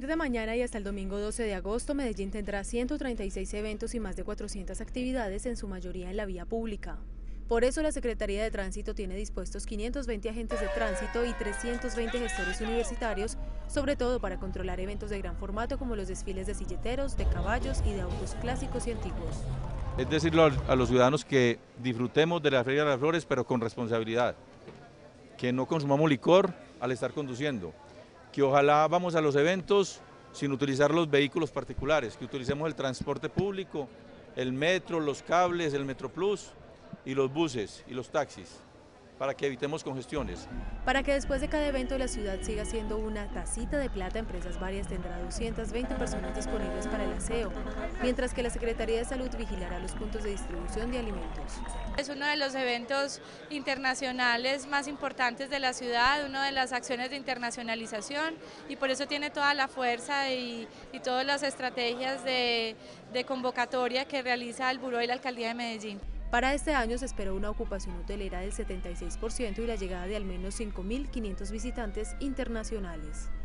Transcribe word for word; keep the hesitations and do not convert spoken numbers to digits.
partir de mañana y hasta el domingo doce de agosto, Medellín tendrá ciento treinta y seis eventos y más de cuatrocientas actividades, en su mayoría en la vía pública. Por eso la Secretaría de Tránsito tiene dispuestos quinientos veinte agentes de tránsito y trescientos veinte gestores universitarios, sobre todo para controlar eventos de gran formato como los desfiles de silleteros, de caballos y de autos clásicos y antiguos. Es decirle a los ciudadanos que disfrutemos de la Feria de las Flores, pero con responsabilidad, que no consumamos licor al estar conduciendo, que ojalá vamos a los eventos sin utilizar los vehículos particulares, que utilicemos el transporte público, el metro, los cables, el Metroplus y los buses y los taxis, para que evitemos congestiones. Para que después de cada evento la ciudad siga siendo una tacita de plata, Empresas Varias tendrá doscientas veinte personas disponibles para el aseo, mientras que la Secretaría de Salud vigilará los puntos de distribución de alimentos. Es uno de los eventos internacionales más importantes de la ciudad, una de las acciones de internacionalización, y por eso tiene toda la fuerza y, y todas las estrategias de, de convocatoria que realiza el Buró y la Alcaldía de Medellín. Para este año se espera una ocupación hotelera del setenta y seis por ciento y la llegada de al menos cinco mil quinientos visitantes internacionales.